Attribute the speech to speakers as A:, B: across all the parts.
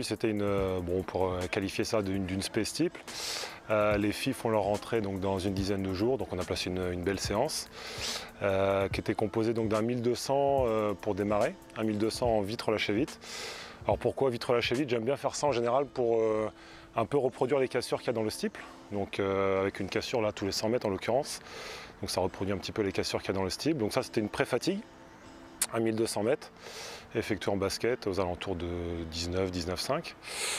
A: c'était pour qualifier ça d'une spé steeple. Les filles font leur entrée donc, dans une dizaine de jours, donc on a placé une belle séance qui était composée donc d'un 1200 pour démarrer, un 1200 en vitre relâché vite. Alors pourquoi vitre relâché vite? J'aime bien faire ça en général pour un peu reproduire les cassures qu'il y a dans le steeple, donc avec une cassure là tous les 100 mètres en l'occurrence, donc ça reproduit un petit peu les cassures qu'il y a dans le steeple. Donc ça c'était une pré-fatigue à 1200 mètres, effectuée en basket aux alentours de 19-19,5.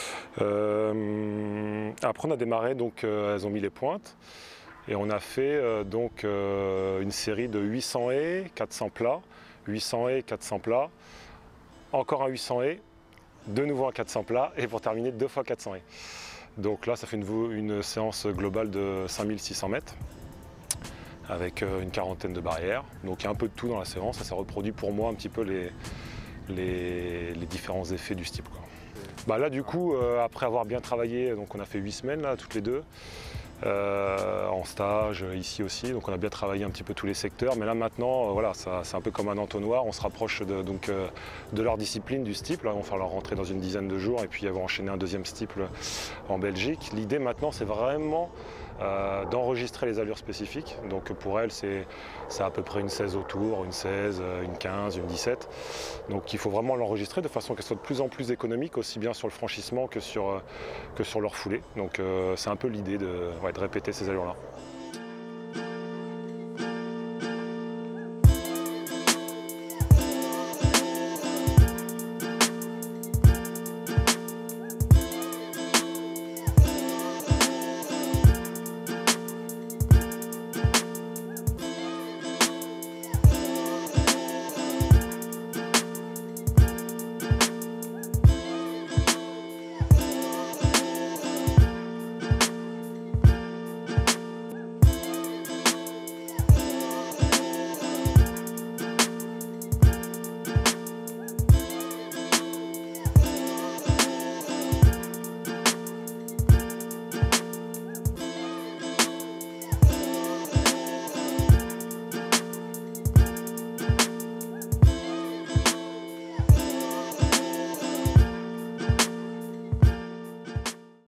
A: Après on a démarré, donc elles ont mis les pointes et on a fait une série de 800 haies, 400 plats, 800 haies, 400 plats, encore un 800 haies, de nouveau un 400 plats et pour terminer 2 fois 400 haies. Donc là ça fait une séance globale de 5600 mètres avec une quarantaine de barrières. Donc il y a un peu de tout dans la séance, ça reproduit pour moi un petit peu les différents effets du steeple, quoi. Bah là du coup, après avoir bien travaillé, donc on a fait 8 semaines là, toutes les deux, en stage, ici aussi, donc on a bien travaillé un petit peu tous les secteurs, mais là maintenant, voilà, c'est un peu comme un entonnoir, on se rapproche de leur discipline du steeple. Là, on va faire leur rentrée dans une dizaine de jours et puis ils vont enchaîner un deuxième steeple en Belgique. L'idée maintenant, c'est vraiment d'enregistrer les allures spécifiques. Donc pour elles, c'est à peu près une 16 au tour, une 16, une 15, une 17. Donc il faut vraiment l'enregistrer de façon qu'elle soit de plus en plus économique, aussi bien sur le franchissement que sur leur foulée. Donc c'est un peu l'idée de répéter ces allures-là.